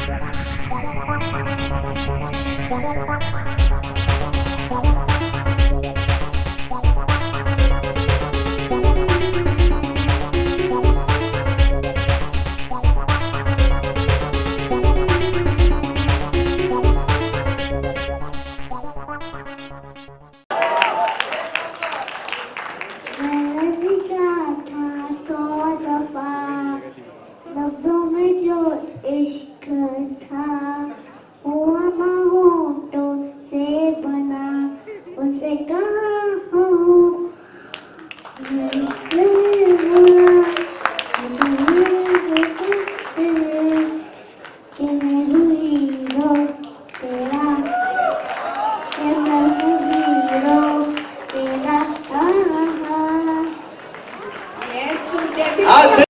लफ्जों में जो इश्क था हुआ होठों से बना उसे कहाँ हूँ कि मैं हुई हीरो तेरा कि मैं हुई हीरो तेरा। Yes, to definitely.